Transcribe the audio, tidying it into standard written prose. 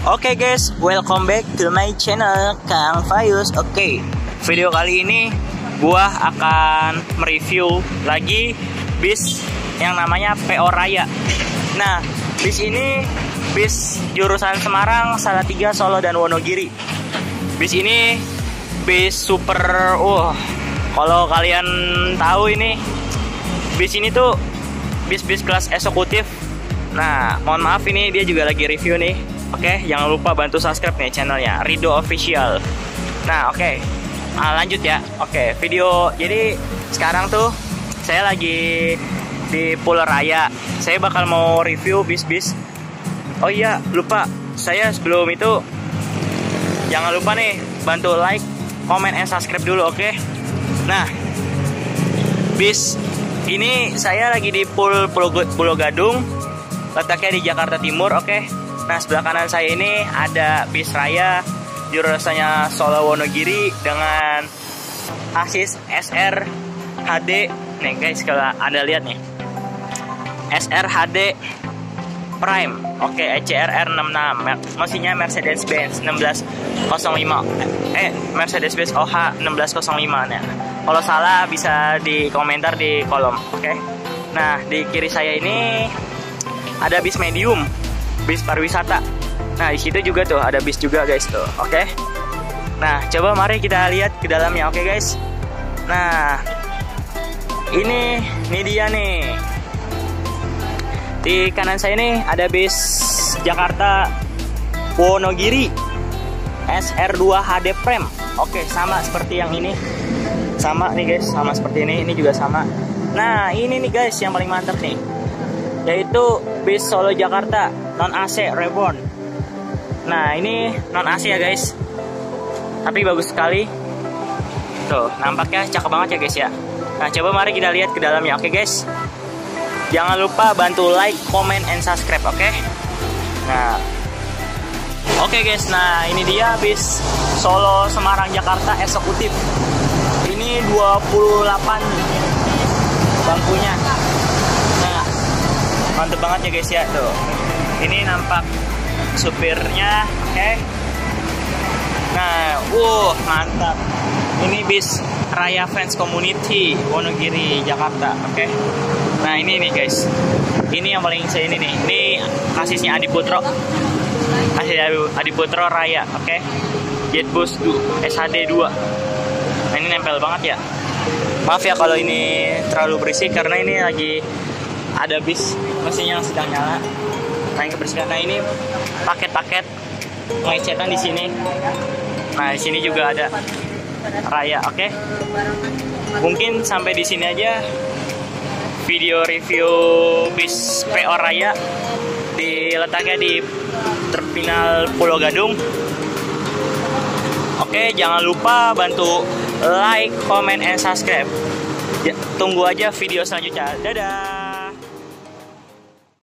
Oke guys, welcome back to my channel Kang Fayus. Oke, video kali ini gua akan mereview lagi bis yang namanya PO Raya. Nah, bis ini bis jurusan Semarang, Salatiga, Solo, dan Wonogiri. Bis ini bis super. Kalau kalian tahu ini bis ini tuh bis-bis kelas eksekutif. Nah, mohon maaf ini dia juga lagi review nih. Oke, jangan lupa bantu subscribe nih channelnya Rido Official. Nah, oke, lanjut ya. Oke, video. Jadi sekarang tuh saya lagi di Pulau Raya. Saya bakal mau review bis-bis. Oh iya, lupa. Saya sebelum itu jangan lupa nih bantu like, comment, and subscribe dulu, oke? Nah, bis ini saya lagi di Pulau Gadung, letaknya di Jakarta Timur, oke? Nah, sebelah kanan saya ini ada bis Raya jurusannya Solo Wonogiri dengan Asis SR HD. Nih guys, kalau Anda lihat nih, SR HD Prime, oke, ECRR 66, mesinnya Mercedes-Benz 1605, Mercedes-Benz OH 1605. Nah, kalau salah bisa di komentar di kolom, oke? Nah, di kiri saya ini ada bis medium, bis pariwisata. Nah, di situ juga tuh ada bis juga guys tuh, oke? Nah, coba mari kita lihat ke dalamnya, oke guys? Nah, ini dia nih. Di kanan saya ini ada bis Jakarta Wonogiri SR2 HD Prime. Oke, sama seperti yang ini. Sama nih guys, sama seperti ini juga sama. Nah, ini nih guys yang paling mantap nih, yaitu bis Solo Jakarta non AC Reborn. Nah, ini non AC ya guys, tapi bagus sekali. Tuh, nampaknya cakep banget ya guys ya. Nah, coba mari kita lihat ke dalamnya, oke guys? Jangan lupa bantu like, comment, and subscribe, oke? Nah, oke guys, nah ini dia bis Solo Semarang Jakarta eksekutif. Ini 28 bangkunya. Nah, mantep banget ya guys ya, tuh. Ini nampak supirnya, oke? Nah, mantap. Ini bis Raya Fans Community Wonogiri Jakarta, oke? Nah, ini nih guys, ini yang paling saya ini nih, ini kasisnya Adiputro, kasih Adiputro Raya, oke? Jetbus SHD 2. Nah, ini nempel banget ya. Maaf ya kalau ini terlalu berisik karena ini lagi ada bis mesinnya yang sedang nyala. Nah, yang kebersihan. Nah, ini paket-paket pengecetan di sini. Nah, di sini juga ada Raya, oke? Mungkin sampai di sini aja video review bis PO Raya, letaknya di terminal Pulau Gadung. Oke, jangan lupa bantu like, comment, and subscribe. Tunggu aja video selanjutnya. Dadah.